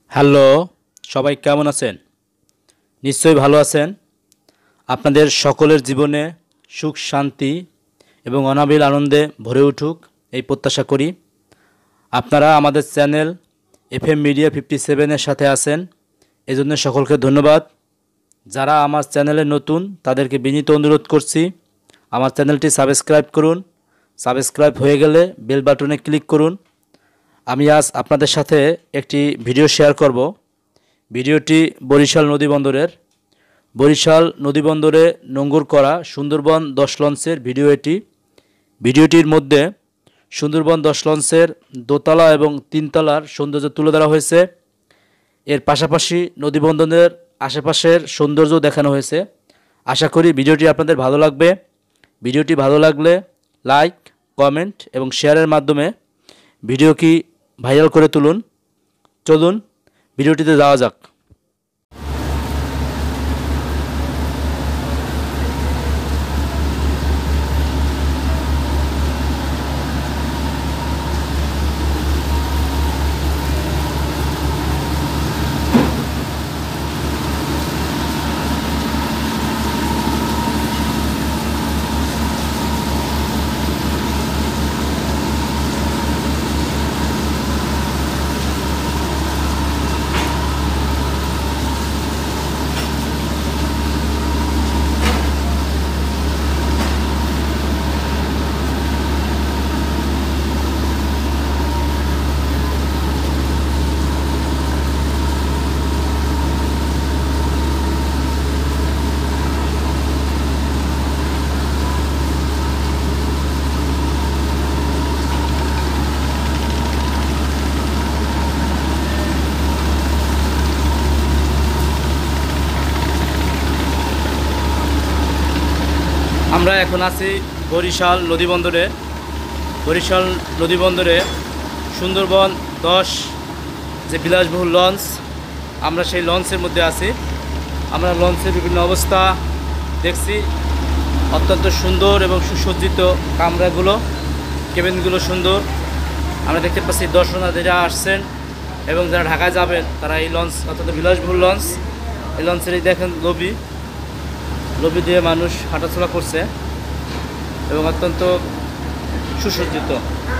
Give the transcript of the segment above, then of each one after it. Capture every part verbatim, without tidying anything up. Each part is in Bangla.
হ্যালো, সবাই কেমন আছেন? নিশ্চয়ই ভালো আছেন। আপনাদের সকলের জীবনে সুখ শান্তি এবং অনাবিল আনন্দে ভরে উঠুক এই প্রত্যাশা করি। আপনারা আমাদের channel F M media fifty সেভেনের সাথে আছেন, এজন্য সকলকে ধন্যবাদ। যারা আমার চ্যানেলে নতুন তাদেরকে বিনীত অনুরোধ করছি, আমার চ্যানেলটি সাবস্ক্রাইব করুন। সাবস্ক্রাইব হয়ে গেলে বেল বাটনে ক্লিক করুন। আমি আজ আপনাদের সাথে একটি ভিডিও শেয়ার করব। ভিডিওটি বরিশাল নদীবন্দরের বরিশাল নদীবন্দরে নোঙর করা সুন্দরবন দশ লঞ্চের ভিডিও এটি। ভিডিওটির মধ্যে সুন্দরবন দশ লঞ্চের দোতলা এবং তিনতলার সৌন্দর্য তুলে ধরা হয়েছে। এর পাশাপাশি নদীবন্দরের আশেপাশের সৌন্দর্য দেখানো হয়েছে। আশা করি ভিডিওটি আপনাদের ভালো লাগবে। ভিডিওটি ভালো লাগলে লাইক, কমেন্ট এবং শেয়ারের মাধ্যমে ভিডিওটি ভাইরাল করে তুলুন। চলুন ভিডিওটিতে যাওয়া যাক। আমরা এখন আছি বরিশাল নদীবন্দরে। বরিশাল নদীবন্দরে সুন্দরবন দশ যে বিলাসবহুল লঞ্চ, আমরা সেই লঞ্চের মধ্যে আছি। আমরা লঞ্চের বিভিন্ন অবস্থা দেখছি। অত্যন্ত সুন্দর এবং সুসজ্জিত কামরাগুলো, কেবিনগুলো সুন্দর। আমরা দেখতে পাচ্ছি দর্শনার্থীরা আসছেন এবং যারা ঢাকায় যাবেন তারা এই লঞ্চ, অত্যন্ত বিলাসবহুল লঞ্চ, এই লঞ্চের এই দেখেন লবি লবি দিয়ে মানুষ হাঁটাচলা করছে এবং অত্যন্ত সুসজ্জিত।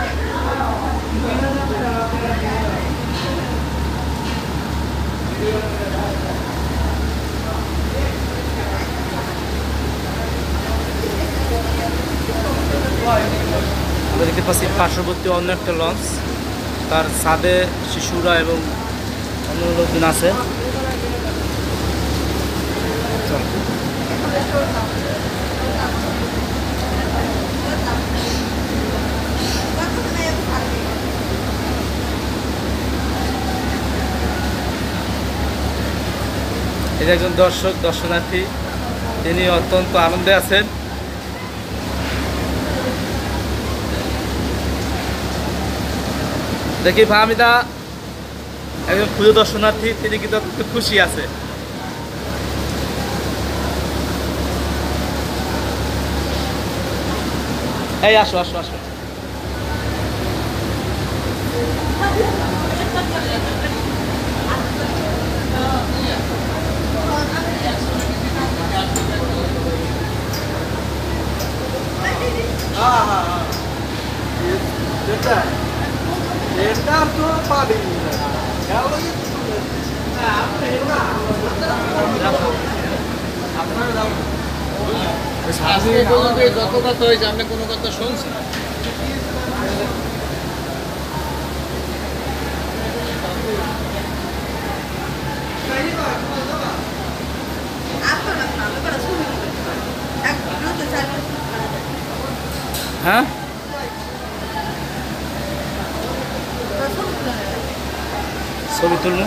আমরা দেখতে পাচ্ছি পার্শ্ববর্তী অন্য একটা লঞ্চ, তার ছাদে শিশুরা এবং অন্য লোকজন আছে। এটা একজন দর্শক দর্শনার্থী, তিনি অত্যন্ত আনন্দে আছেন। দেখি ফাহমিদা একজন ক্ষুদ্র দর্শনার্থী, তিনি কিন্তু অত্যন্ত খুশি আছে। এই আসো আসো আসো। যত কথা হয়েছে আপনি কোনো কথা শুনছেন? হ্যাঁ, ছবি তুলবো।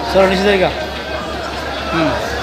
চলো নিচে জায়গা হুম